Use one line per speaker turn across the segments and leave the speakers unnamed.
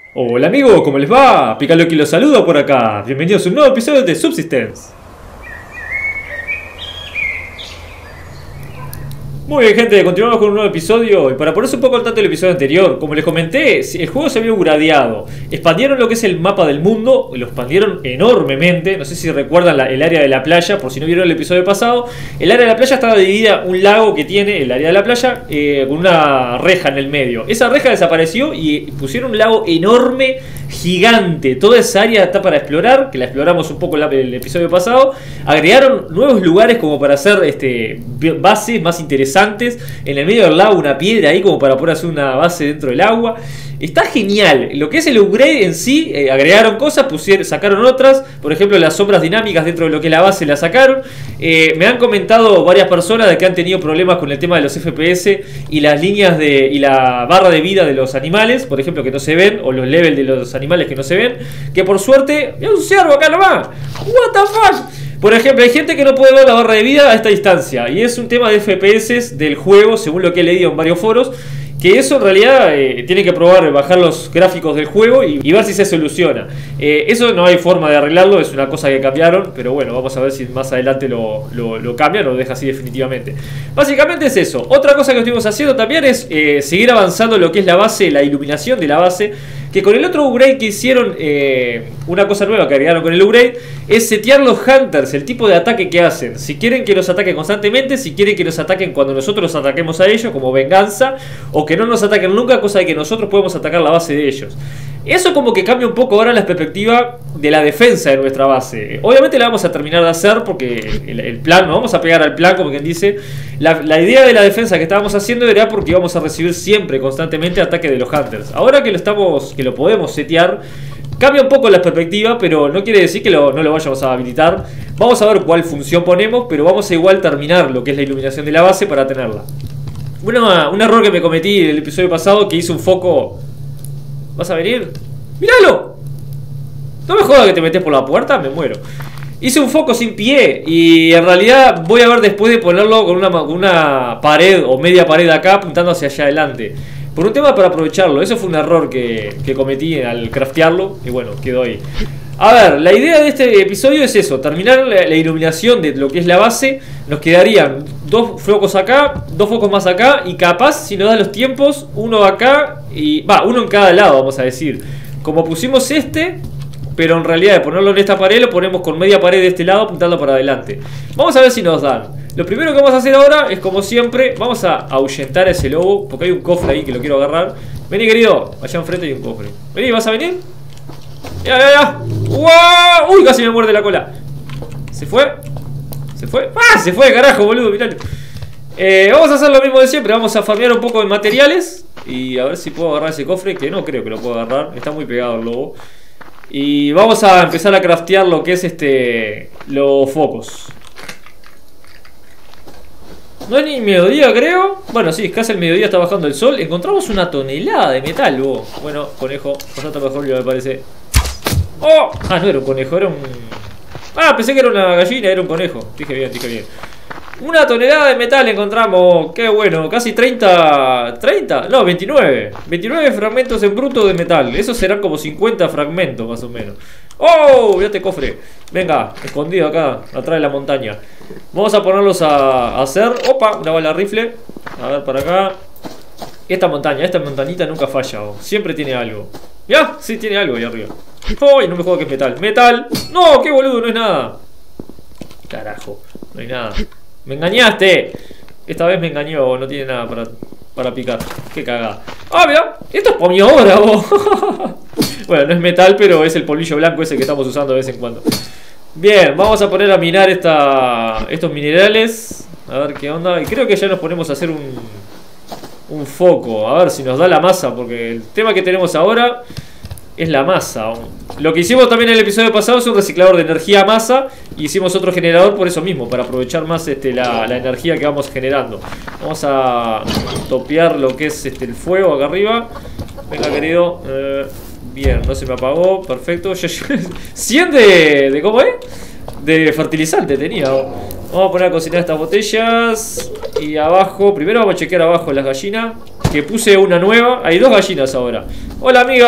Hola amigos, ¿cómo les va? Picaloqui los saludo por acá. Bienvenidos a un nuevo episodio de Subsistence. Muy bien gente, continuamos con un nuevo episodio. Y para ponerse un poco al tanto del episodio anterior, como les comenté, el juego se había upgradeado. Expandieron lo que es el mapa del mundo, lo expandieron enormemente. No sé si recuerdan el área de la playa, por si no vieron el episodio pasado. El área de la playa estaba dividida, un lago que tiene el área de la playa, con una reja en el medio. Esa reja desapareció y pusieron un lago enorme, gigante. Toda esa área está para explorar, que la exploramos un poco el episodio pasado. Agregaron nuevos lugares como para hacer bases más interesantes. En el medio del lago una piedra ahí como para poder hacer una base dentro del agua. Está genial. Lo que es el upgrade en sí, agregaron cosas, sacaron otras. Por ejemplo, las sombras dinámicas dentro de lo que es la base la sacaron. Me han comentado varias personas de que han tenido problemas con el tema de los FPS y las líneas y la barra de vida de los animales, por ejemplo, que no se ven, o los levels de los animales que no se ven. Que por suerte, hay un ciervo acá nomás. What the fuck. Por ejemplo, hay gente que no puede ver la barra de vida a esta distancia. Y es un tema de FPS del juego, según lo que he leído en varios foros. Que eso en realidad tiene que probar, bajar los gráficos del juego y ver si se soluciona. Eso no hay forma de arreglarlo, es una cosa que cambiaron. Pero bueno, vamos a ver si más adelante lo cambian o lo deja así definitivamente. Básicamente es eso. Otra cosa que estuvimos haciendo también es seguir avanzando lo que es la base, la iluminación de la base. Que con el otro upgrade que hicieron, una cosa nueva que agregaron con el upgrade, es setear los hunters, el tipo de ataque que hacen. Si quieren que los ataquen constantemente, si quieren que los ataquen cuando nosotros los ataquemos a ellos, como venganza, o que no nos ataquen nunca, cosa de que nosotros podemos atacar la base de ellos. Eso como que cambia un poco ahora la perspectiva de la defensa de nuestra base. Obviamente la vamos a terminar de hacer porque el plan, nos vamos a pegar al plan, como quien dice. La idea de la defensa que estábamos haciendo era porque íbamos a recibir siempre, constantemente, ataque de los hunters. Ahora que lo podemos setear, cambia un poco la perspectiva, pero no quiere decir que no lo vayamos a habilitar. Vamos a ver cuál función ponemos, pero vamos a igual terminar lo que es la iluminación de la base para tenerla. Un error que me cometí en el episodio pasado, que hice un foco... ¿Vas a venir? ¡Míralo! No me jodas que te metes por la puerta, me muero. Hice un foco sin pie y en realidad voy a ver después de ponerlo con una pared o media pared acá apuntando hacia allá adelante. Por un tema para aprovecharlo, eso fue un error que cometí al craftearlo y bueno, quedó ahí. A ver, la idea de este episodio es eso, terminar la iluminación de lo que es la base. Nos quedarían dos focos acá, dos focos más acá y capaz, si nos dan los tiempos, uno acá y... uno en cada lado, vamos a decir. Como pusimos pero en realidad de ponerlo en esta pared lo ponemos con media pared de este lado apuntando para adelante. Vamos a ver si nos dan. Lo primero que vamos a hacer ahora es, como siempre, vamos a ahuyentar a ese lobo, porque hay un cofre ahí que lo quiero agarrar. Vení, querido, allá enfrente hay un cofre. Vení, ¿vas a venir? Ya. ¡Wow! ¡Uy! Casi me muerde la cola. ¿Se fue? ¿Se fue? ¡Ah! Se fue, carajo, boludo, mirá. Vamos a hacer lo mismo de siempre. Vamos a farmear un poco de materiales y a ver si puedo agarrar ese cofre, que no creo que lo pueda agarrar. Está muy pegado el lobo. Y vamos a empezar a craftear lo que es los focos. No es ni mediodía, creo. Bueno, sí, es casi el mediodía, está bajando el sol. Encontramos una tonelada de metal, luego. Bueno, conejo, pasate mejor, me parece. ¡Oh! Ah, no era un conejo, era un... Ah, pensé que era una gallina, era un conejo. Dije bien. Una tonelada de metal encontramos. Qué bueno, casi 30... No, 29. 29 fragmentos en bruto de metal. Eso serán como 50 fragmentos más o menos. ¡Oh! Mirá este cofre. Venga, escondido acá, atrás de la montaña. Vamos a ponerlos a hacer. ¡Opa! Una bala rifle. A ver, para acá. Esta montañita nunca falla. Siempre tiene algo. ¿Ya? Sí, tiene algo ahí arriba. ¡Ay! No me jodas que es metal. ¡Metal! ¡No! ¡Qué boludo! No es nada. Carajo. No hay nada. ¡Me engañaste! Esta vez me engañó. No tiene nada para picar. ¡Qué cagada! ¡Ah, mira! Esto es para mi obra, vos. Bueno, no es metal, pero es el polvillo blanco ese que estamos usando de vez en cuando. Bien, vamos a poner a minar estos minerales. A ver qué onda. Y creo que ya nos ponemos a hacer un foco. A ver si nos da la masa, porque el tema que tenemos ahora es la masa. Lo que hicimos también en el episodio pasado es un reciclador de energía a masa. Y hicimos otro generador por eso mismo, para aprovechar más la energía que vamos generando. Vamos a topear lo que es el fuego acá arriba. Venga, querido. Bien, no se me apagó. Perfecto. 100 de ¿cómo es? De fertilizante tenía. Vamos a poner a cocinar estas botellas. Y abajo, primero vamos a chequear abajo las gallinas. Que puse una nueva. Hay dos gallinas ahora. Hola, amiga.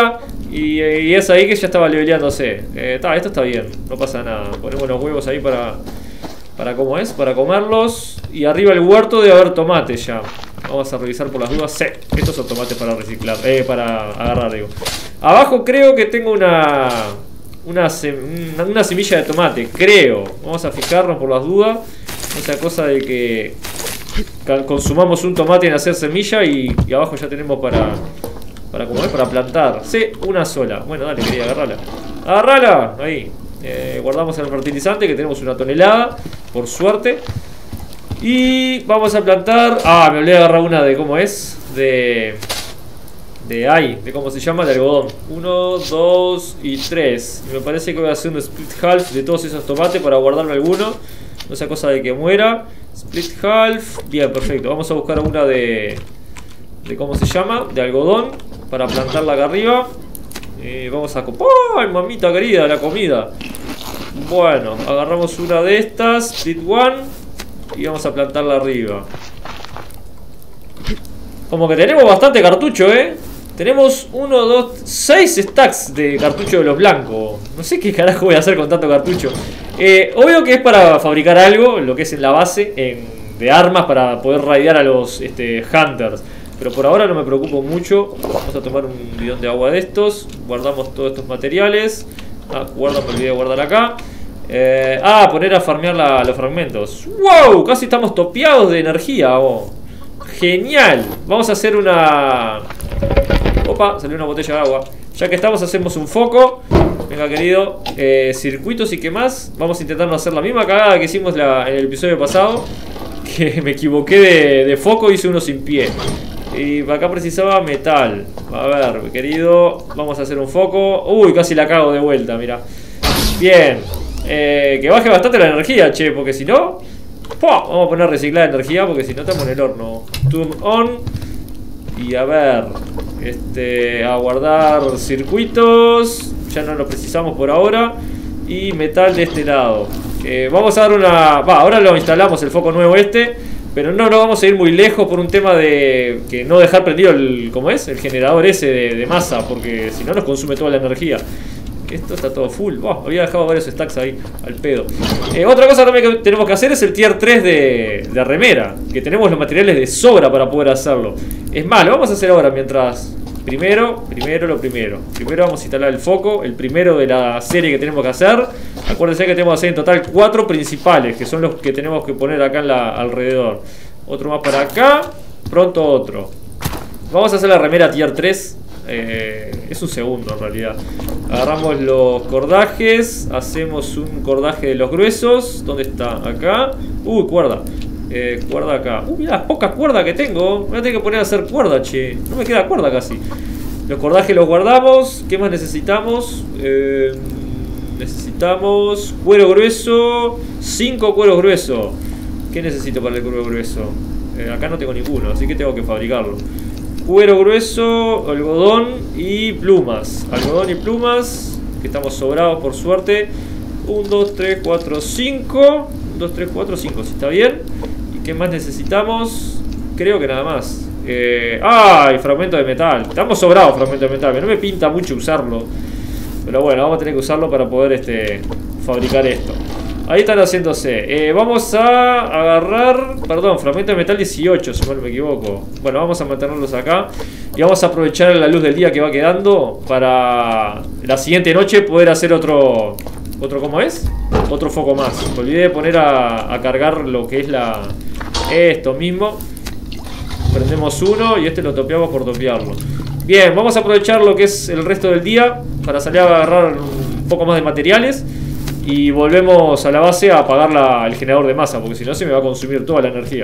Y es ahí que ya estaba leveleándose. Esto está bien, no pasa nada. Ponemos los huevos ahí para ¿cómo es? Para comerlos. Y arriba el huerto debe haber tomates ya. Vamos a revisar por las dudas. Sí, estos son tomates para reciclar. Para agarrar, digo. Abajo creo que tengo una semilla de tomate, creo. Vamos a fijarnos por las dudas. Esa cosa de que consumamos un tomate en hacer semilla y abajo ya tenemos para comer, para plantar. Sí, una sola. Bueno, dale, quería agarrarla. ¡Agarrala! Ahí. Guardamos el fertilizante, que tenemos una tonelada, por suerte. Y vamos a plantar. Me olvidé de agarrar una de ¿cómo es? De cómo se llama, de algodón. 1, 2 y 3. Me parece que voy a hacer un split half de todos esos tomates para guardarme alguno. No sea cosa de que muera. Split half. Bien, perfecto. Vamos a buscar una de ¿cómo se llama? De algodón, para plantarla acá arriba. Vamos a... ¡ay, mamita querida! La comida. Bueno, agarramos una de estas, split one, y vamos a plantarla arriba. Como que tenemos bastante cartucho, Tenemos 1, 2, 6 stacks de cartucho de los blancos. No sé qué carajo voy a hacer con tanto cartucho. Obvio que es para fabricar algo, lo que es en la base, de armas, para poder raidear a los hunters. Pero por ahora no me preocupo mucho. Vamos a tomar un bidón de agua de estos. Guardamos todos estos materiales. Me olvidé de guardar acá. Poner a farmear los fragmentos. ¡Wow! Casi estamos topeados de energía. Genial. Vamos a hacer una... Opa, salió una botella de agua. Ya que estamos, hacemos un foco. Venga, querido. Circuitos y qué más. Vamos a intentar no hacer la misma cagada que hicimos en el episodio pasado. Que me equivoqué de foco, hice uno sin pie. Y acá precisaba metal. A ver, querido, vamos a hacer un foco. Uy, casi la cago de vuelta, mira. Bien. Que baje bastante la energía, che, porque si no... Vamos a poner reciclar energía, porque si no estamos en el horno. Turn on. Y a ver... a guardar circuitos. Ya no lo precisamos por ahora. Y metal de este lado. Vamos a dar una... ahora lo instalamos, el foco nuevo pero no vamos a ir muy lejos por un tema de que no dejar prendido el generador ese de masa, porque si no nos consume toda la energía. Esto está todo full. Había dejado varios stacks ahí al pedo. Otra cosa también que tenemos que hacer es el tier 3 de remera, que tenemos los materiales de sobra para poder hacerlo. Es más, lo vamos a hacer ahora mientras... Primero lo primero. Primero vamos a instalar el foco, el primero de la serie que tenemos que hacer. Acuérdense que tenemos que hacer en total 4 principales, que son los que tenemos que poner acá alrededor. Otro más para acá, pronto otro. Vamos a hacer la remera tier 3. Es un segundo en realidad. Agarramos los cordajes, hacemos un cordaje de los gruesos. ¿Dónde está? Acá. Cuerda. Cuerda acá. Mirá, poca cuerda que tengo. Me voy a tener que poner a hacer cuerda, che. No me queda cuerda casi. Los cordajes los guardamos. ¿Qué más necesitamos? Necesitamos cuero grueso. 5 cueros gruesos. ¿Qué necesito para el cuero grueso? Acá no tengo ninguno, así que tengo que fabricarlo. Cuero grueso, algodón y plumas. Algodón y plumas, que estamos sobrados por suerte. 1, 2, 3, 4, 5. 1, 2, 3, 4, 5, si está bien. ¿Y qué más necesitamos? Creo que nada más. ¡Ay! Fragmento de metal. Estamos sobrados fragmento de metal, que no me pinta mucho usarlo. Pero bueno, vamos a tener que usarlo para poder fabricar esto. Ahí están haciéndose. Vamos a agarrar... Perdón, fragmento de metal 18, si no me equivoco. Bueno, vamos a mantenerlos acá. Y vamos a aprovechar la luz del día que va quedando para la siguiente noche poder hacer otro... ¿Cómo es? Otro foco más. Me olvidé de poner a cargar lo que es esto mismo. Prendemos uno y lo topeamos por topearlo. Bien, vamos a aprovechar lo que es el resto del día para salir a agarrar un poco más de materiales. Y volvemos a la base a apagar el generador de masa, porque si no se me va a consumir toda la energía.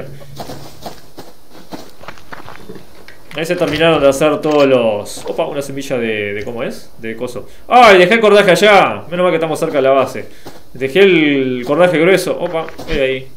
Ahí se terminaron de hacer todos los... Opa, una semilla de ¿cómo es? De coso. ¡Ay! Dejé el cordaje allá. Menos mal que estamos cerca de la base. Dejé el cordaje grueso. Opa, ahí.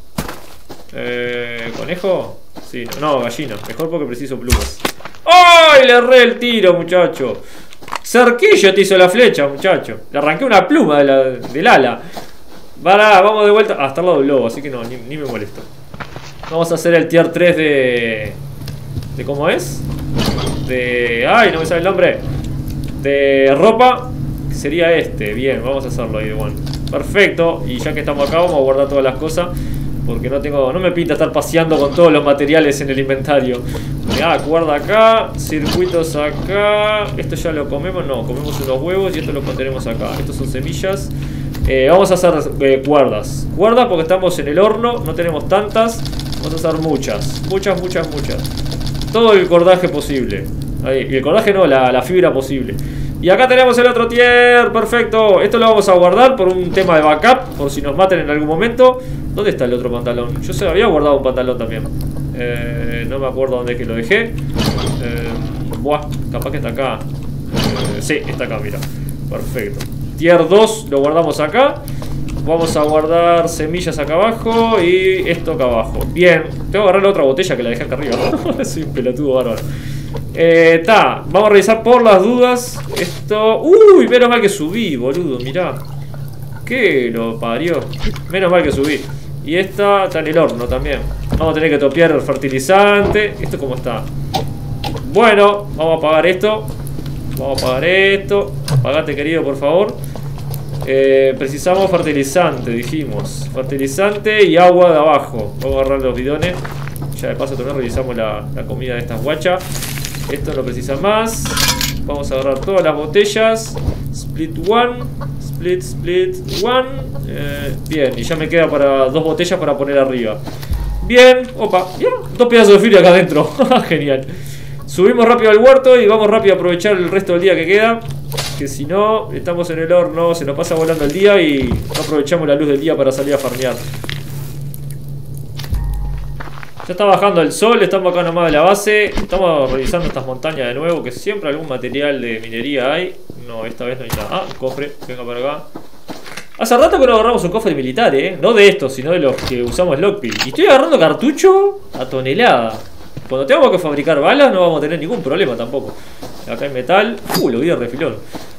¿Conejo? Sí, no, gallina. Mejor porque preciso plumas. ¡Ay! Le erré el tiro, muchacho. Cerquillo te hizo la flecha, muchacho. Le arranqué una pluma del ala. Vamos de vuelta. Está al lado del lobo, así que no, ni me molesto. Vamos a hacer el tier 3 ¿de cómo es? Ay, no me sale el nombre. de ropa, que sería este. Bien, vamos a hacerlo ahí de one. Perfecto, y ya que estamos acá vamos a guardar todas las cosas, porque no me pinta estar paseando con todos los materiales en el inventario. Mirá, cuerda acá, circuitos acá. Esto ya lo comemos, no, comemos unos huevos y esto lo pondremos acá. Estos son semillas. Vamos a hacer cuerdas. Cuerdas porque estamos en el horno, no tenemos tantas. Vamos a hacer muchas. Todo el cordaje posible. Ahí, y el cordaje no, la fibra posible. Y acá tenemos el otro tier, perfecto. Esto lo vamos a guardar por un tema de backup, por si nos maten en algún momento. ¿Dónde está el otro pantalón? Yo había guardado un pantalón también. No me acuerdo dónde es que lo dejé. Buah, capaz que está acá. Sí, está acá, mira. Perfecto. Tier 2 lo guardamos acá. Vamos a guardar semillas acá abajo y esto acá abajo. Bien, tengo que agarrar la otra botella que la dejé acá arriba. Soy un pelotudo bárbaro. Vamos a revisar por las dudas. Esto... Uy, menos mal que subí, boludo, mirá. Que lo parió. Menos mal que subí. Y esta está en el horno también. Vamos a tener que topear el fertilizante. ¿Esto cómo está? Bueno, vamos a apagar esto. Apagate, querido, por favor. Precisamos fertilizante, dijimos. Fertilizante y agua de abajo. Vamos a agarrar los bidones. Ya de paso también revisamos la comida de estas guachas. Esto no precisa más. Vamos a agarrar todas las botellas. Split one. Split one. Bien, y ya me queda para 2 botellas para poner arriba. Bien, opa, ya, 2 pedazos de fibra acá adentro. Genial. Subimos rápido al huerto y vamos rápido a aprovechar el resto del día que queda. Que si no, estamos en el horno, se nos pasa volando el día y no aprovechamos la luz del día para salir a farmear. Ya está bajando el sol, estamos acá nomás de la base. Estamos revisando estas montañas de nuevo, que siempre algún material de minería hay. No, esta vez no hay nada. Ah, un cofre, venga para acá. Hace rato que no agarramos un cofre militar, no de estos, sino de los que usamos Lockpick. Y estoy agarrando cartucho a tonelada. Cuando tengamos que fabricar balas no vamos a tener ningún problema tampoco. Acá hay metal. Lo vi de refilón.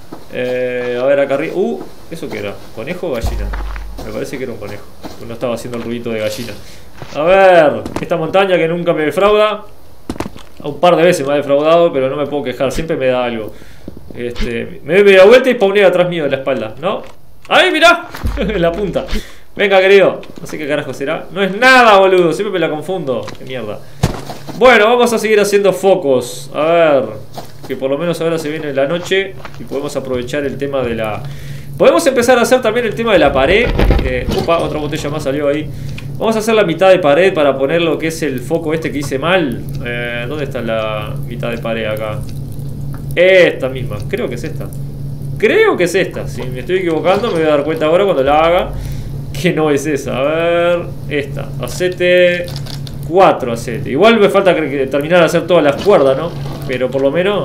A ver, acá arriba. ¿Eso qué era? ¿Conejo o gallina? Me parece que era un conejo. No estaba haciendo el ruidito de gallina. A ver, esta montaña que nunca me defrauda. Un par de veces me ha defraudado, pero no me puedo quejar. Siempre me da algo. Me doy media vuelta y pauneo atrás mío de la espalda, ¿no? ¡Ahí, mirá! En la punta. Venga, querido. No sé qué carajo será. No es nada, boludo. Siempre me la confundo. Qué mierda. Bueno, vamos a seguir haciendo focos. A ver, que por lo menos ahora se viene la noche y podemos aprovechar el tema de la... Podemos empezar a hacer también el tema de la pared. Opa, otra botella más salió ahí. Vamos a hacer la mitad de pared para poner lo que es el foco este que hice mal. ¿Dónde está la mitad de pared acá? Esta misma, creo que es esta. Creo que es esta. Si me estoy equivocando me voy a dar cuenta ahora cuando la haga que no es esa. A ver, esta. Hacete 4, hacete. Igual me falta terminar de hacer todas las cuerdas, ¿no? Pero por lo menos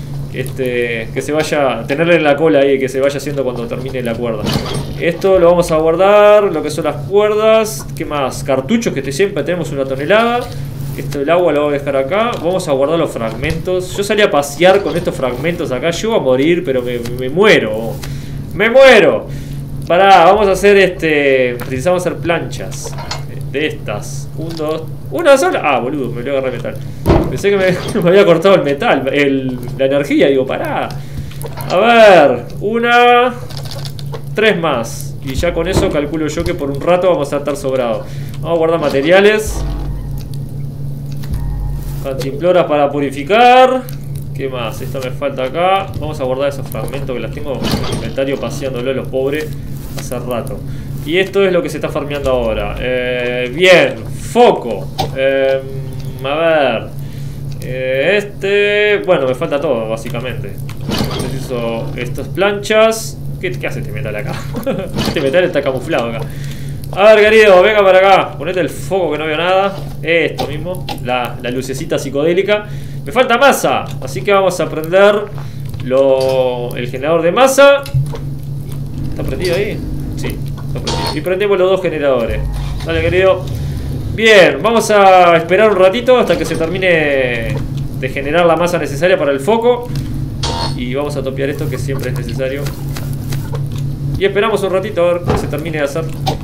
que se vaya, tenerle en la cola ahí, que se vaya haciendo cuando termine la cuerda. Esto lo vamos a guardar, lo que son las cuerdas. ¿Qué más? Cartuchos, que siempre tenemos 1 tonelada. Esto del agua lo voy a dejar acá. Vamos a guardar los fragmentos. Yo salí a pasear con estos fragmentos acá. Yo voy a morir, pero me muero. ¡Me muero! Pará, vamos a hacer precisamos hacer planchas de estas. 1, 2. ¿Una sola? Ah, boludo, me voy a agarrar metal. Pensé que me había cortado el metal, la energía. Digo, pará. A ver, 1, 3 más. Y ya con eso calculo yo que por un rato vamos a estar sobrados. Vamos a guardar materiales. Cantimploras para purificar. ¿Qué más? Esto me falta acá. Vamos a guardar esos fragmentos que las tengo en el inventario paseándolo a los pobres hace rato. Y esto es lo que se está farmeando ahora. Bien, foco. A ver. Bueno, me falta todo, básicamente. Necesito estas planchas. ¿Qué hace este metal acá? Este metal está camuflado acá. A ver, querido, venga para acá. Ponete el foco que no veo nada. Esto mismo, la lucecita psicodélica. Me falta masa, así que vamos a prender el generador de masa. ¿Está prendido ahí? Sí, está prendido. Y prendemos los 2 generadores. Dale, querido. Bien, vamos a esperar un ratito hasta que se termine de generar la masa necesaria para el foco. Y vamos a topear esto, que siempre es necesario. Y esperamos un ratito a ver que se termine de hacer.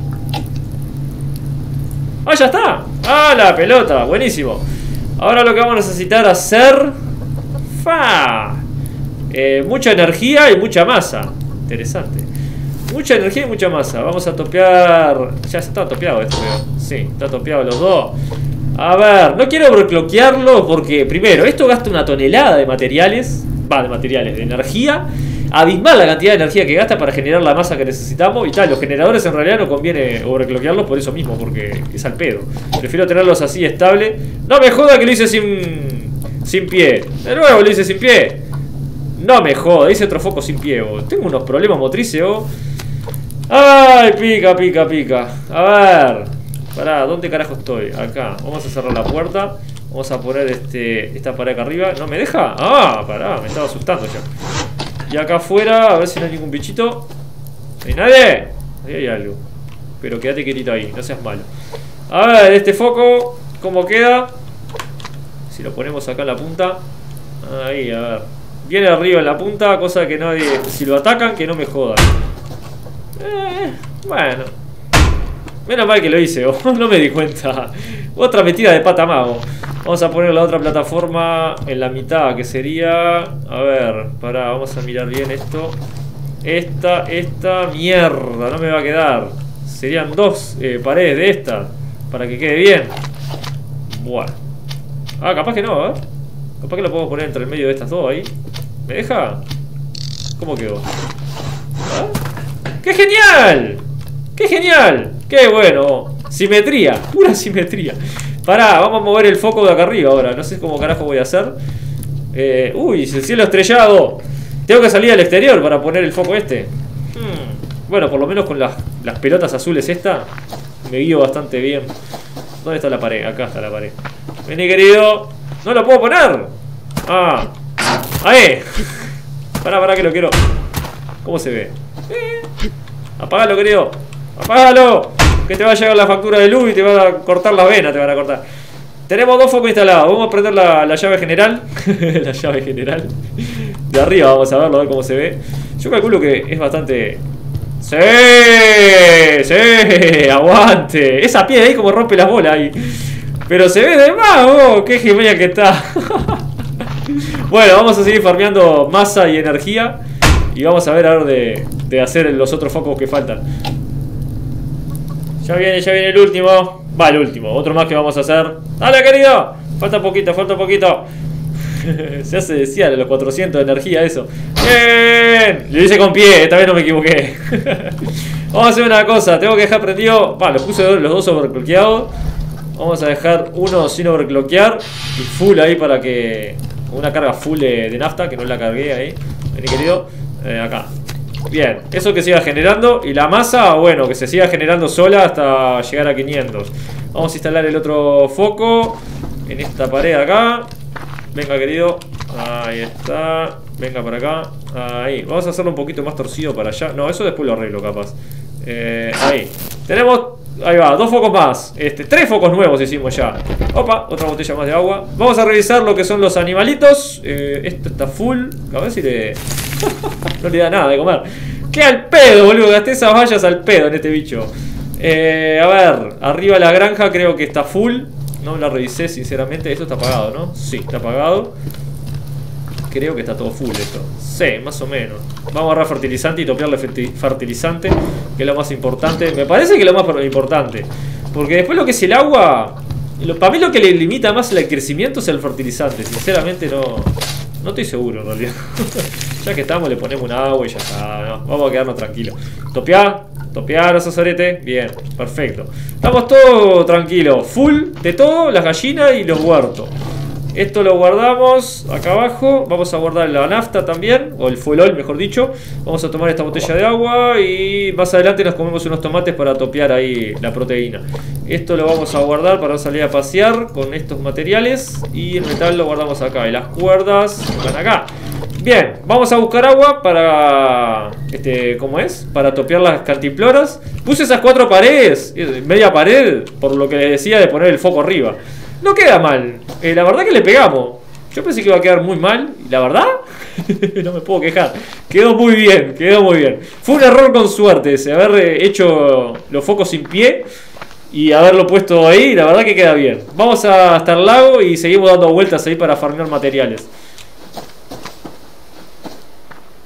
¡Ah, ya está! ¡Ah, la pelota! Buenísimo. Ahora lo que vamos a necesitar hacer... Mucha energía y mucha masa. Interesante. Mucha energía y mucha masa. Vamos a topear. Ya está topeado esto, creo. Sí, está topeado los dos. A ver, no quiero overclockearlo porque, primero, esto gasta una tonelada de materiales. De energía. Abismal la cantidad de energía que gasta para generar la masa que necesitamos. Y tal, los generadores en realidad no conviene overclockearlos por eso mismo, porque es al pedo. Prefiero tenerlos así estable. No me joda que lo hice sin pie. De nuevo lo hice sin pie. No me joda, hice otro foco sin pie, vos. Tengo unos problemas motrices, vos. Ay, pica, pica, pica. A ver. Pará, ¿dónde carajo estoy? Acá. Vamos a cerrar la puerta. Vamos a poner esta pared acá arriba. ¿No me deja? Ah, pará, me estaba asustando ya. Y acá afuera, a ver si no hay ningún bichito. ¿No hay nadie? Ahí hay algo. Pero quédate quietito ahí, no seas malo. A ver, este foco, ¿cómo queda? Si lo ponemos acá en la punta. Ahí, a ver. Viene arriba en la punta, cosa que nadie... Si lo atacan, que no me jodan. Bueno. Menos mal que lo hice, no me di cuenta. Otra metida de pata mago. Vamos a poner la otra plataforma en la mitad, que sería... A ver, pará, vamos a mirar bien esto. Esta mierda, no me va a quedar. Serían dos paredes de esta, para que quede bien. Bueno. Ah, capaz que no, a ver. Capaz que lo podemos poner entre el medio de estas dos ahí. ¿Me deja? ¿Cómo quedó? ¿Ah? ¡Qué genial! ¡Qué genial! ¡Qué bueno! Simetría, pura simetría. Pará, vamos a mover el foco de acá arriba ahora. No sé cómo carajo voy a hacer. Uy, el cielo estrellado. Tengo que salir al exterior para poner el foco este. Bueno, por lo menos con las pelotas azules esta me guío bastante bien. ¿Dónde está la pared? Acá está la pared. Vení, querido. ¡No lo puedo poner! ¡Ah! ¡Ahí! Pará que lo quiero. ¿Cómo se ve? Apagalo, querido. Apagalo. Que te va a llegar la factura de luz y te va a cortar la vena, te van a cortar. Tenemos dos focos instalados. Vamos a prender la llave general. La llave general. De arriba vamos a verlo, a ver cómo se ve. Yo calculo que es bastante... ¡Sí! ¡Sí! ¡Aguante! Esa piedra ahí como rompe las bolas ahí. Pero se ve de más, oh, qué genial que está. Bueno, vamos a seguir farmeando masa y energía. Y vamos a ver de hacer los otros focos que faltan. Ya viene el último. Va, el último, otro más que vamos a hacer. ¡Dale, querido! Falta poquito, falta poquito. Ya se decía de los 400 de energía eso. ¡Bien! Lo hice con pie, esta vez no me equivoqué. Vamos a hacer una cosa, tengo que dejar prendido. Va, los puse los dos overclockeados. Vamos a dejar uno sin overclockear y full ahí para que... Una carga full de nafta, que no la cargué ahí. Vení, querido. Acá. Bien, eso que siga generando. Y la masa, bueno, que se siga generando sola hasta llegar a 500. Vamos a instalar el otro foco en esta pared acá. Venga, querido. Ahí está. Venga para acá. Ahí. Vamos a hacerlo un poquito más torcido para allá. No, eso después lo arreglo capaz. Ahí. Tenemos... Ahí va, dos focos más. Tres focos nuevos hicimos ya. Opa, otra botella más de agua. Vamos a revisar lo que son los animalitos. Esto está full. A ver si le... No le da nada de comer. ¡Qué al pedo, boludo! Gasté esas vallas al pedo en este bicho. A ver, arriba la granja creo que está full. No la revisé sinceramente. Esto está apagado, ¿no? Sí, está apagado. Creo que está todo full esto. Sí, más o menos. Vamos a agarrar fertilizante y topearle fertilizante, que es lo más importante. Me parece que es lo más importante. Porque después lo que es el agua... Para mí lo que le limita más el crecimiento es el fertilizante. Sinceramente no estoy seguro en realidad. Ya que estamos le ponemos un agua y ya está, ¿no? Vamos a quedarnos tranquilos. Topear, sazarete. Bien, perfecto. Estamos todos tranquilos. Full de todo, las gallinas y los huertos. Esto lo guardamos acá abajo. Vamos a guardar la nafta también, o el fuel oil mejor dicho. Vamos a tomar esta botella de agua y más adelante nos comemos unos tomates para topear ahí la proteína. Esto lo vamos a guardar para salir a pasear con estos materiales. Y el metal lo guardamos acá. Y las cuerdas van acá. Bien, vamos a buscar agua para... ¿cómo es? Para topear las cantimploras. Puse esas 4 paredes, media pared, por lo que les decía de poner el foco arriba. No queda mal, la verdad que le pegamos. Yo pensé que iba a quedar muy mal, y la verdad, no me puedo quejar. Quedó muy bien, quedó muy bien. Fue un error con suerte ese, haber hecho los focos sin pie y haberlo puesto ahí, la verdad que queda bien. Vamos hasta el lago y seguimos dando vueltas ahí para farmear materiales.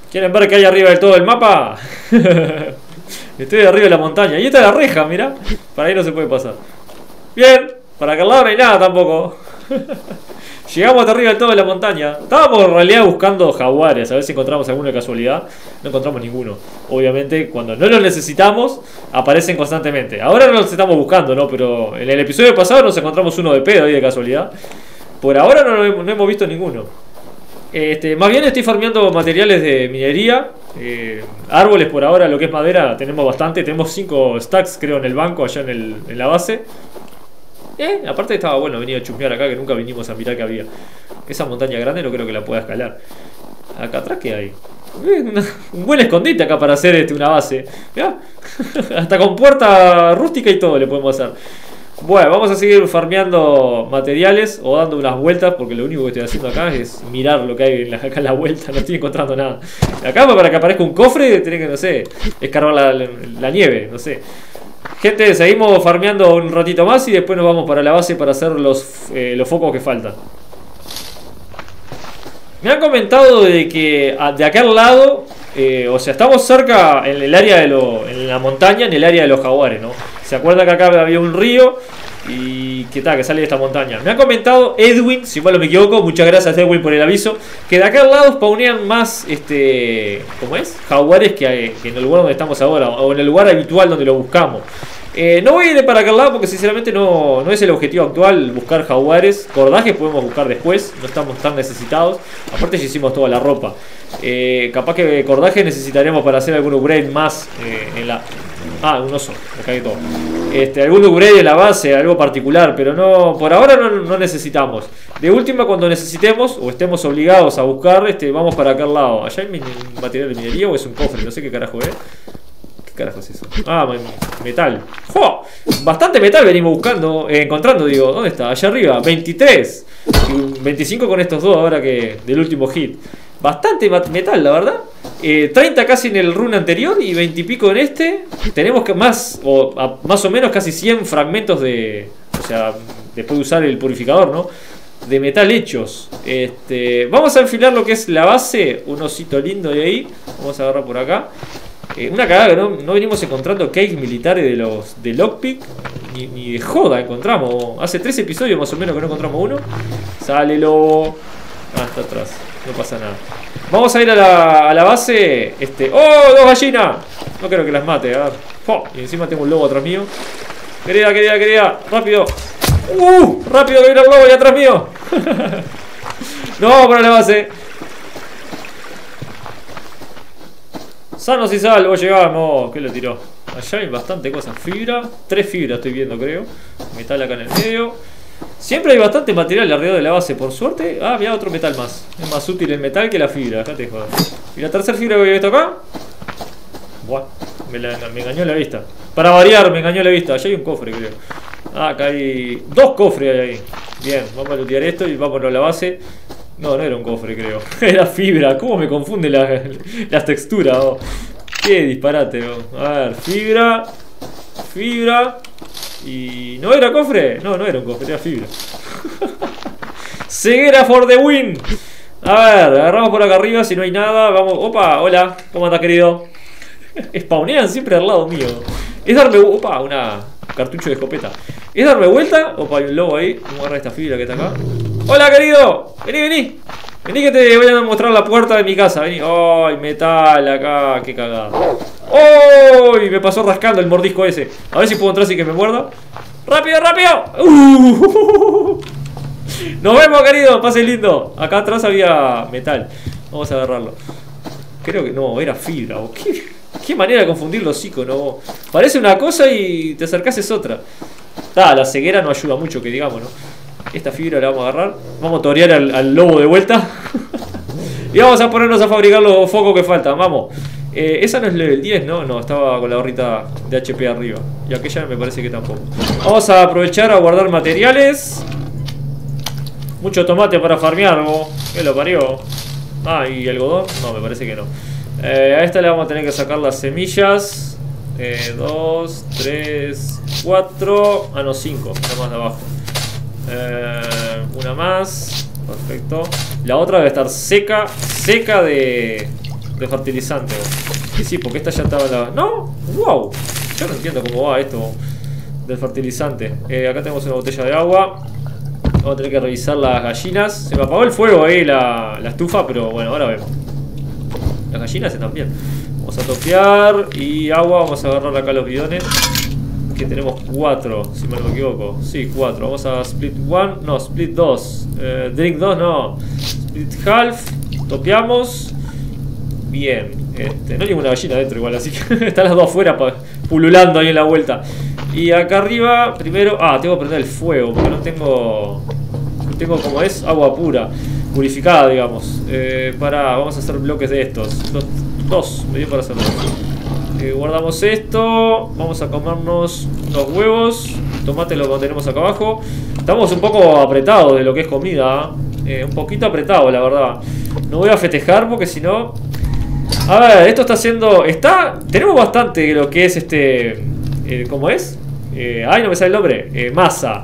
¿Quieren ver qué hay arriba del todo del mapa? Estoy arriba de la montaña. Y esta es la reja, mira. Para ahí no se puede pasar. Bien, para aquel lado no hay nada tampoco. Llegamos hasta arriba del todo de la montaña. Estábamos en realidad buscando jaguares, a ver si encontramos alguno de casualidad. No encontramos ninguno. Obviamente, cuando no los necesitamos, aparecen constantemente. Ahora no los estamos buscando, ¿no? Pero en el episodio pasado nos encontramos uno de pedo ahí de casualidad. Por ahora no hemos visto ninguno. Más bien estoy farmeando materiales de minería. Árboles por ahora, lo que es madera, tenemos bastante. Tenemos 5 stacks, creo, en el banco, allá en la base. Aparte estaba bueno venir a chusmear acá, que nunca vinimos a mirar que había. Esa montaña grande no creo que la pueda escalar. Acá atrás, ¿qué hay? Un buen escondite acá para hacer una base. Mirá. Hasta con puerta rústica y todo le podemos hacer. Bueno, vamos a seguir farmeando materiales o dando unas vueltas, porque lo único que estoy haciendo acá es mirar lo que hay acá en la vuelta. No estoy encontrando nada. Acá para que aparezca un cofre tenés que, no sé, escarbar la nieve, no sé. Gente, seguimos farmeando un ratito más y después nos vamos para la base para hacer los focos que faltan. Me han comentado de que de aquel lado, o sea, estamos cerca en el área en la montaña, en el área de los jaguares, ¿no? ¿Se acuerdan que acá había un río? Y que sale de esta montaña. Me ha comentado Edwin, si mal no me equivoco, muchas gracias Edwin por el aviso, que de acá al lado spawnean más, ¿cómo es? Jaguares que en el lugar donde estamos ahora, o en el lugar habitual donde lo buscamos. No voy a ir para aquel lado porque sinceramente no es el objetivo actual buscar jaguares. Cordajes podemos buscar después, no estamos tan necesitados. Aparte ya hicimos toda la ropa. Capaz que cordaje necesitaremos para hacer algún upgrade más en la... Ah, un oso, me cagué todo. Algún upgrade en la base, algo particular, pero no, por ahora no necesitamos. De última, cuando necesitemos o estemos obligados a buscar, vamos para aquel lado. ¿Allá hay material de minería o es un cofre? No sé qué carajo es. ¿Qué carajo es eso? Ah, metal. ¡Jo! Bastante metal venimos buscando, encontrando, digo. ¿Dónde está? Allá arriba, 23. Y 25 con estos dos ahora que del último hit. Bastante metal, la verdad. 30 casi en el run anterior y 20 y pico en este. Tenemos que más o menos casi 100 fragmentos de... O sea, después de usar el purificador, ¿no? De metal hechos. Vamos a enfilar lo que es la base. Un osito lindo de ahí. Vamos a agarrar por acá. Una cagada que no venimos encontrando cakes militares de Lockpick. Ni de joda encontramos. Hace 3 episodios más o menos que no encontramos uno. Sale lobo. Ah, está atrás. No pasa nada. Vamos a ir a la base. ¡Oh! ¡Dos gallinas! No creo que las mate. A ver. ¡Oh! Y encima tengo un lobo atrás mío. Querida. Rápido. Rápido que viene el lobo ahí atrás mío. No vamos para la base. Sanos y salvos llegamos. ¿Qué le tiró? Allá hay bastante cosas. Fibra. 3 fibras estoy viendo, creo. Metal acá en el medio. Siempre hay bastante material alrededor de la base, por suerte. Ah, mira, otro metal más. Es más útil el metal que la fibra. Acá te jodas. ¿Y la tercera fibra que había visto acá? Buah, me engañó la vista. Para variar, me engañó la vista. Allá hay un cofre, creo. Ah, acá hay 2 cofres ahí. Bien, vamos a lootear esto y vámonos a la base. No era un cofre, creo. Era fibra. ¿Cómo me confunde las texturas? Oh. Qué disparate. Oh. A ver, fibra. ¿Y no era cofre? No era un cofre, era fibra. Ceguera for the win. A ver, agarramos por acá arriba. Si no hay nada, vamos. Opa, hola, ¿cómo andas, querido? Spawnean siempre al lado mío. Es darme... Opa, una cartucho de escopeta. Es darme vuelta. Opa, hay un lobo ahí. Vamos a agarrar esta fibra que está acá. Hola, querido. Vení. Vení que te voy a mostrar la puerta de mi casa. Vení. Ay, metal acá. Qué cagada. ¡Oh! Me pasó rascando el mordisco ese. A ver si puedo entrar sin que me muerda. ¡Rápido! Nos vemos, querido. Pase lindo. Acá atrás había metal. Vamos a agarrarlo. Creo que no, era fibra. ¿Qué manera de confundir los hocicos, no? Parece una cosa y te acercás es otra. La ceguera no ayuda mucho, que digamos, ¿no? Esta fibra la vamos a agarrar. Vamos a torear al lobo de vuelta. Y vamos a ponernos a fabricar los focos que faltan. Vamos. Esa no es level 10, ¿no? No, estaba con la barrita de HP arriba. Y aquella me parece que tampoco. Vamos a aprovechar a guardar materiales. Mucho tomate para farmear, ¿no? ¿Qué lo parió? Ah, ¿y algodón? No, me parece que no. A esta le vamos a tener que sacar las semillas. 2, 3, 4. Ah, no, 5. Una más de abajo. Una más. Perfecto. La otra debe estar seca de de fertilizante. Y sí, porque esta ya estaba la... ¿No? ¡Wow! Yo no entiendo cómo va esto del fertilizante. Acá tenemos una botella de agua. Vamos a tener que revisar las gallinas. Se me apagó el fuego ahí, la estufa, pero bueno, ahora vemos. Las gallinas están bien. Vamos a topear y agua. Vamos a agarrar acá los bidones. Que tenemos 4, si mal no me equivoco. Sí, 4. Vamos a split 1. No, split 2. Drink 2, no. Split half. Topeamos. Bien. No hay ninguna gallina adentro igual, así que están las dos afuera pululando ahí en la vuelta. Y acá arriba, primero... Ah, tengo que prender el fuego, porque no tengo como es agua pura, purificada, digamos. Vamos a hacer bloques de estos. Dos, me dio para hacer dos. Guardamos esto. Vamos a comernos unos huevos. Tomate lo mantenemos acá abajo. Estamos un poco apretados de lo que es comida. Un poquito apretado, la verdad. No voy a festejar porque si no... A ver, esto está haciendo... Tenemos bastante de lo que es ¿cómo es? Ay, no me sale el nombre. Masa.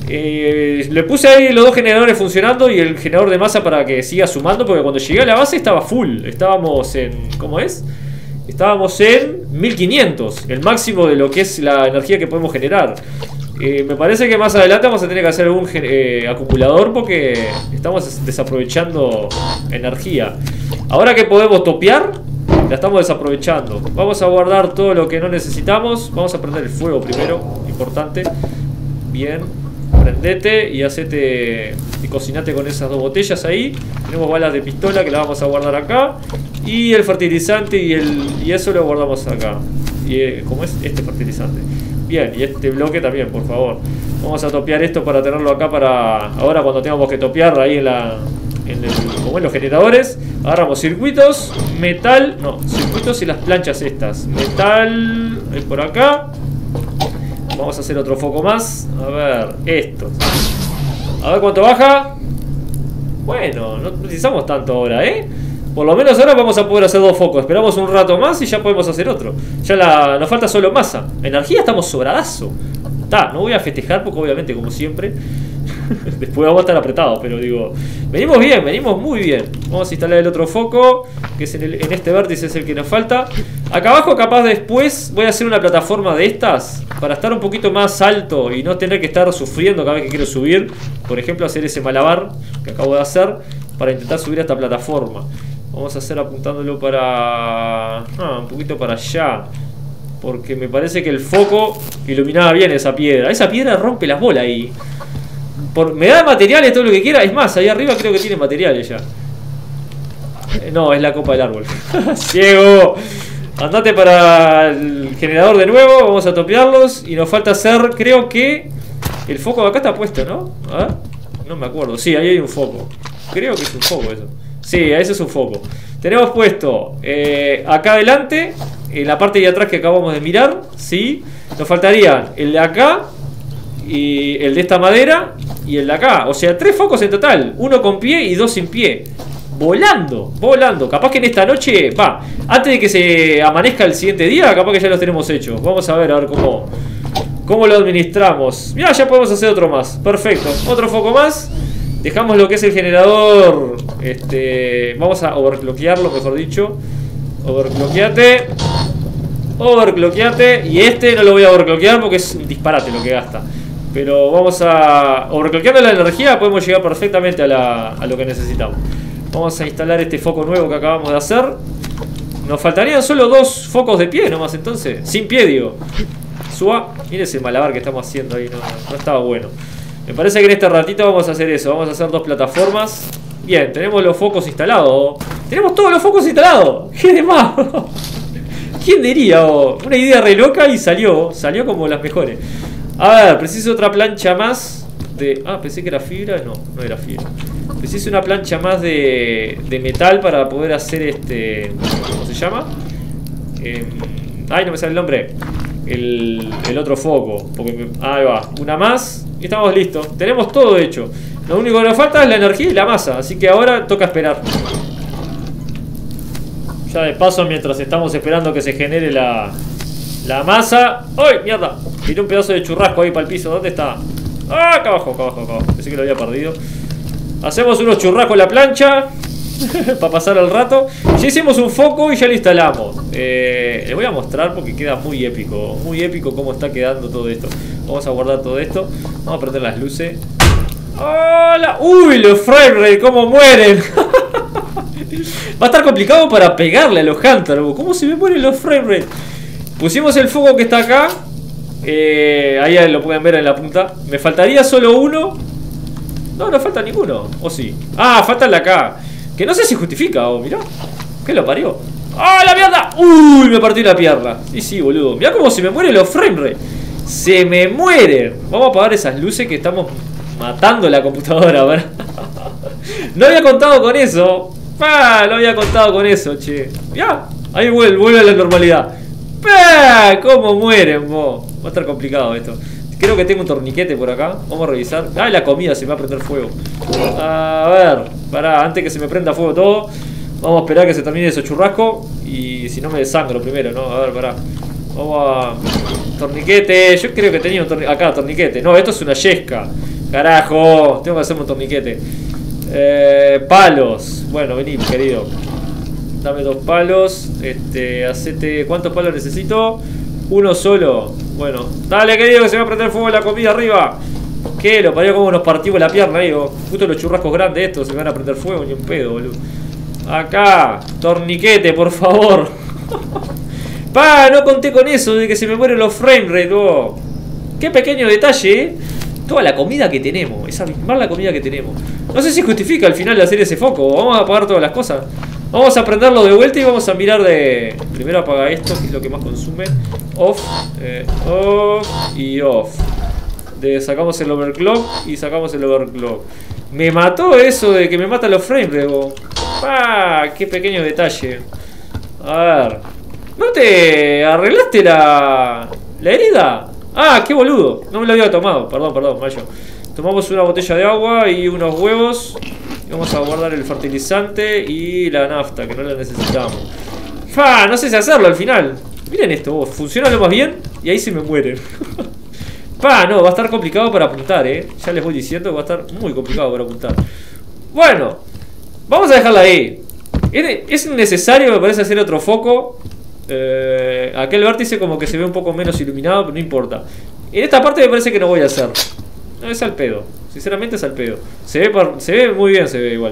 Le puse ahí los dos generadores funcionando y el generador de masa para que siga sumando, porque cuando llegué a la base estaba full. Estábamos en... ¿Cómo es? Estábamos en 1500, el máximo de lo que es la energía que podemos generar. Me parece que más adelante vamos a tener que hacer algún acumulador porque estamos desaprovechando energía. Ahora que podemos topear, la estamos desaprovechando. Vamos a guardar todo lo que no necesitamos. Vamos a prender el fuego primero, importante. Bien, prendete y hacete y cocinate con esas dos botellas ahí. Tenemos balas de pistola que las vamos a guardar acá. Y el fertilizante y eso lo guardamos acá. ¿Cómo es? Este fertilizante. Bien, y este bloque también, por favor. Vamos a topear esto para tenerlo acá para... Ahora cuando tengamos que topear ahí como en los generadores. Agarramos circuitos, metal... No, circuitos y las planchas estas. Metal... por acá. Vamos a hacer otro foco más. A ver, estos. A ver cuánto baja. Bueno, no precisamos tanto ahora, ¿eh? Por lo menos ahora vamos a poder hacer dos focos. Esperamos un rato más y ya podemos hacer otro. Ya nos falta solo masa. Energía estamos sobradazo. No voy a festejar porque obviamente, como siempre, después vamos a estar apretados. Pero digo, venimos bien, venimos muy bien. Vamos a instalar el otro foco, que es en este vértice es el que nos falta. Acá abajo capaz después voy a hacer una plataforma de estas para estar un poquito más alto y no tener que estar sufriendo cada vez que quiero subir. Por ejemplo, hacer ese malabar que acabo de hacer para intentar subir a esta plataforma. Vamos a hacer apuntándolo para... un poquito para allá. Porque me parece que el foco iluminaba bien esa piedra. Esa piedra rompe las bolas ahí. Me da materiales, todo lo que quiera. Es más, ahí arriba creo que tiene materiales ya. No, es la copa del árbol. Ciego. Andate para el generador de nuevo. Vamos a topearlos. Y nos falta hacer, creo que... El foco de acá está puesto, ¿no? A ver. No me acuerdo. Sí, ahí hay un foco. Creo que es un foco eso. Sí, ese es un foco. Tenemos puesto acá adelante, en la parte de atrás que acabamos de mirar. Sí. Nos faltarían el de acá, y el de esta madera, y el de acá. O sea, 3 focos en total. 1 con pie y 2 sin pie. Volando, volando. Capaz que en esta noche, antes de que se amanezca el siguiente día, capaz que ya los tenemos hechos. Vamos a ver cómo lo administramos. Mira, ya podemos hacer otro más. Perfecto, otro foco más. Dejamos lo que es el generador. Vamos a overclockearlo, mejor dicho. Overclockeate. Overclockeate. Y no lo voy a overclockear porque es un disparate lo que gasta. Pero vamos a... Overclockeando la energía podemos llegar perfectamente a lo que necesitamos. Vamos a instalar este foco nuevo que acabamos de hacer. Nos faltarían solo 2 focos de pie nomás entonces. Sin pie, digo. Suba. Mire ese malabar que estamos haciendo ahí. No estaba bueno. Me parece que en este ratito vamos a hacer eso. Vamos a hacer 2 plataformas. Bien, tenemos los focos instalados. Tenemos todos los focos instalados. ¿Qué de más? ¿Quién diría? Una idea re loca y salió como las mejores. A ver, preciso otra plancha más de... pensé que era fibra. No era fibra. Preciso una plancha más de metal para poder hacer ¿cómo se llama? No me sale el nombre. El otro foco. Ahí va, una más. Y estamos listos, tenemos todo hecho. Lo único que nos falta es la energía y la masa. Así que ahora toca esperar. Ya de paso, mientras estamos esperando que se genere la masa. ¡Ay, mierda! Tiré un pedazo de churrasco ahí para el piso. ¿Dónde está? Acá abajo, acá abajo, acá abajo. Pensé que lo había perdido. Hacemos unos churrascos en la plancha. Para pasar el rato. Ya hicimos un foco y ya lo instalamos. Les voy a mostrar porque queda muy épico. Muy épico cómo está quedando todo esto. Vamos a guardar todo esto. Vamos a prender las luces. ¡Hola! ¡Uy! Los framerate, cómo mueren. Va a estar complicado para pegarle a los Hunters. ¿Cómo se me mueren los framerate? Pusimos el foco que está acá. Ahí lo pueden ver en la punta. Me faltaría solo uno. No, no falta ninguno. ¿O sí? Ah, falta el de acá. Que no sé si justifica, mirá. ¿Qué lo parió? ¡Ah, la mierda! ¡Uy! Me partí la pierna. Y sí, boludo. Mirá cómo se me mueren los framerate. Se me mueren. Vamos a apagar esas luces que estamos matando la computadora, ¿verdad? No había contado con eso. No había contado con eso, che. Ya, ahí vuelve a la normalidad. ¿Cómo mueren, vos? Va a estar complicado esto. Creo que tengo un torniquete por acá. Vamos a revisar. Ah, la comida se me va a prender fuego. A ver, pará, antes que se me prenda fuego todo. Vamos a esperar que se termine ese churrasco. Y si no me desangro primero, ¿no? A ver, pará. Vamos a... Torniquete. Yo creo que tenía un torniquete. Acá, torniquete. No, esto es una yesca. Carajo, tengo que hacerme un torniquete. Palos. Bueno, vení, querido. Dame 2 palos. Hacete... ¿Cuántos palos necesito? Uno solo. Bueno, dale, querido, que se va a prender fuego la comida arriba. ¿Qué? Lo parió como nos partimos la pierna, digo. Justo los churrascos grandes estos se me van a prender fuego, ni un pedo, boludo. Acá, torniquete, por favor. No conté con eso de que se me mueren los framerate, vos. Qué pequeño detalle, Toda la comida que tenemos, es abismal la comida que tenemos. No sé si justifica al final de hacer ese foco. Vamos a apagar todas las cosas. Vamos a prenderlo de vuelta y vamos a mirar de... Primero apaga esto, que es lo que más consume. Off, off y off. Sacamos el overclock y sacamos el overclock. Me mató eso de que me mata los frames, luego. Qué pequeño detalle. A ver. ¿No te arreglaste la herida? Qué boludo. No me lo había tomado. Perdón, Mayo. Tomamos una botella de agua y unos huevos. Y vamos a guardar el fertilizante y la nafta, que no la necesitamos. No sé si hacerlo al final. Miren esto, vos. Funciona lo más bien y ahí se me mueren. No, va a estar complicado para apuntar, Ya les voy diciendo que va a estar muy complicado para apuntar. Bueno, vamos a dejarla ahí. Es necesario, me parece, hacer otro foco. Aquel vértice como que se ve un poco menos iluminado, pero no importa. En esta parte me parece que no voy a hacer. No, es al pedo. Sinceramente es al pedo. Se ve muy bien, se ve igual.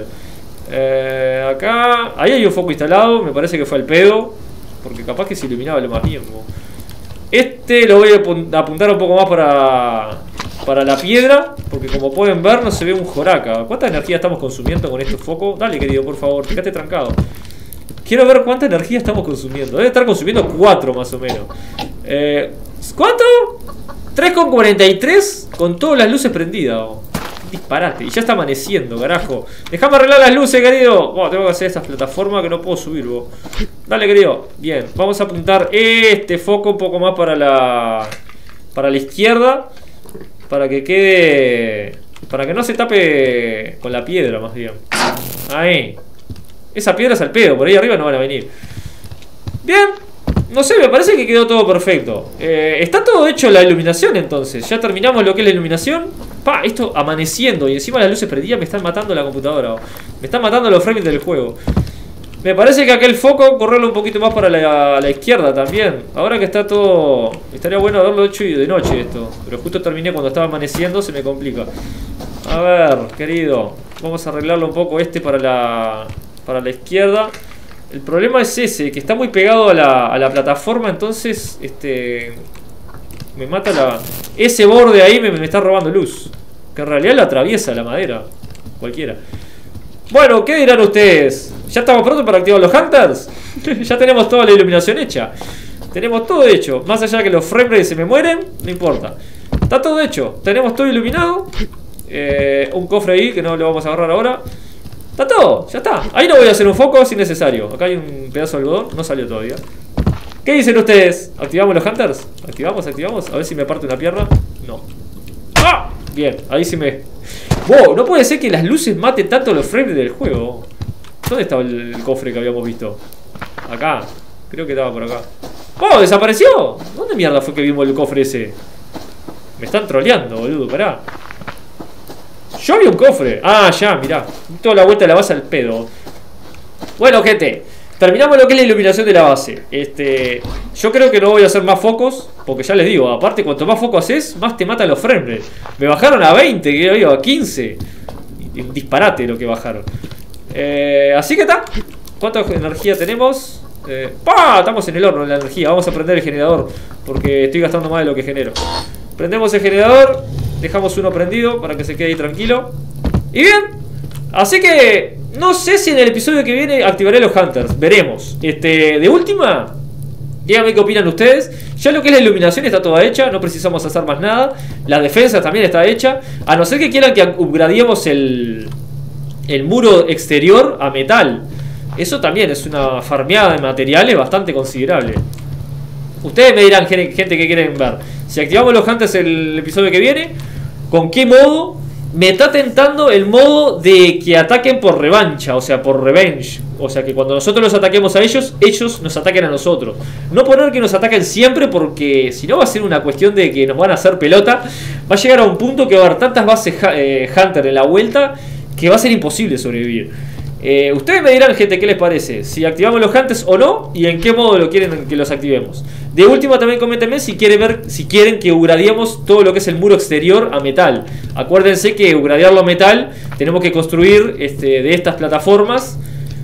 Acá, ahí hay un foco instalado. Me parece que fue al pedo, porque capaz que se iluminaba lo más bien. Lo voy a apuntar un poco más para la piedra, porque como pueden ver no se ve un joraca. ¿Cuánta energía estamos consumiendo con este foco? Dale, querido, por favor, quédate trancado. Quiero ver cuánta energía estamos consumiendo. Debe estar consumiendo 4 más o menos. ¿Cuánto? 3,43 con todas las luces prendidas. Disparate. Y ya está amaneciendo, carajo. Déjame arreglar las luces, querido. Tengo que hacer esta plataforma que no puedo subir, Dale, querido. Bien, vamos a apuntar este foco un poco más para la izquierda. Para que quede... Para que no se tape con la piedra, más bien. Ahí. Esa piedra es al pedo, por ahí arriba no van a venir. Bien. No sé, me parece que quedó todo perfecto. Está todo hecho la iluminación entonces. Ya terminamos lo que es la iluminación. Esto amaneciendo y encima las luces prendidas me están matando la computadora. Me están matando los frames del juego. Me parece que aquel foco, correrlo un poquito más para la izquierda también. Ahora que está todo... Estaría bueno haberlo hecho de noche esto. Pero justo terminé cuando estaba amaneciendo, se me complica. A ver, querido. Vamos a arreglarlo un poco para la izquierda. El problema es ese, que está muy pegado a la plataforma, entonces me mata ese borde ahí me está robando luz. Que en realidad la atraviesa la madera. Cualquiera. Bueno, ¿qué dirán ustedes? ¿Ya estamos prontos para activar los Hunters? Ya tenemos toda la iluminación hecha. Tenemos todo hecho. Más allá de que los framerate se me mueren, no importa. Está todo hecho. Tenemos todo iluminado. Un cofre ahí que no lo vamos a agarrar ahora. Está todo, ya está. Ahí no voy a hacer un foco si necesario. Acá hay un pedazo de algodón, no salió todavía. ¿Qué dicen ustedes? ¿Activamos los Hunters? ¿Activamos? A ver si me parte una pierna. No. Bien, ahí sí me... No puede ser que las luces maten tanto los frames del juego. ¿Dónde estaba el cofre que habíamos visto? Acá, creo que estaba por acá. ¿Desapareció? ¿Dónde mierda fue que vimos el cofre ese? Me están troleando, boludo, pará. Yo vi un cofre. Ya, mirá. Toda la vuelta de la base al pedo. Bueno, gente, terminamos lo que es la iluminación de la base. Yo creo que no voy a hacer más focos, porque ya les digo, aparte cuanto más focos haces, más te matan los frames. Me bajaron a 20, que yo a 15. Un disparate lo que bajaron. Así que está. ¿Cuánta energía tenemos? Estamos en el horno de la energía. Vamos a prender el generador, porque estoy gastando más de lo que genero. Prendemos el generador, dejamos uno prendido para que se quede ahí tranquilo. Y bien, así que no sé si en el episodio que viene activaré los Hunters. Veremos. De última, díganme qué opinan ustedes. Ya lo que es la iluminación está toda hecha, no precisamos hacer más nada. La defensa también está hecha. A no ser que quieran que upgradeemos el muro exterior a metal. Eso también es una farmeada de materiales bastante considerable. Ustedes me dirán, gente, que quieren ver. Si activamos los Hunters el episodio que viene, ¿con qué modo? Me está tentando el modo de que ataquen por revancha, o sea, por revenge. O sea, que cuando nosotros los ataquemos a ellos, ellos nos ataquen a nosotros. No poner que nos ataquen siempre, porque si no va a ser una cuestión de que nos van a hacer pelota. Va a llegar a un punto que va a haber tantas bases Hunter en la vuelta que va a ser imposible sobrevivir. Ustedes me dirán, gente, qué les parece, si activamos los Hunters o no, y en qué modo lo quieren que los activemos. De última también coméntenme si quieren que upgradeemos todo lo que es el muro exterior a metal. Acuérdense que upgradearlo a metal tenemos que construir de estas plataformas.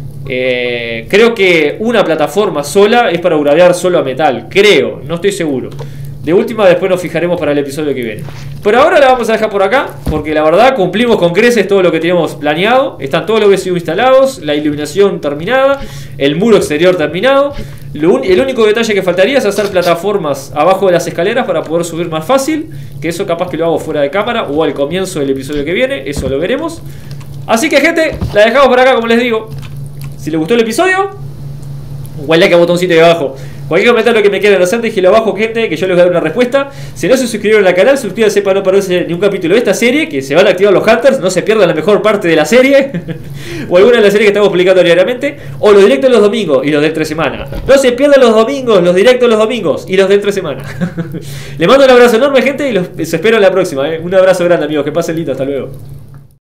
Creo que una plataforma sola es para upgradear solo a metal, creo, no estoy seguro. De última, después nos fijaremos para el episodio que viene. Por ahora la vamos a dejar por acá, porque la verdad cumplimos con creces todo lo que teníamos planeado. Están todos los BSU instalados, la iluminación terminada, el muro exterior terminado. El único detalle que faltaría es hacer plataformas abajo de las escaleras para poder subir más fácil. Que eso capaz que lo hago fuera de cámara o al comienzo del episodio que viene, eso lo veremos. Así que, gente, la dejamos por acá, como les digo. Si les gustó el episodio, un like al botoncito de abajo. Cualquier comentario que me quieran hacer, déjenlo abajo, gente, que yo les voy a dar una respuesta. Si no se suscribieron al canal, suscríbanse para no perderse ni un capítulo de esta serie, que se van a activar los Hunters, no se pierdan la mejor parte de la serie, o alguna de las series que estamos publicando diariamente, o los directos los domingos y los de entre semana. No se pierdan los domingos, los directos los domingos y los de entre semana. Les mando un abrazo enorme, gente, y los espero en la próxima. Un abrazo grande, amigos, que pasen lindo, hasta luego.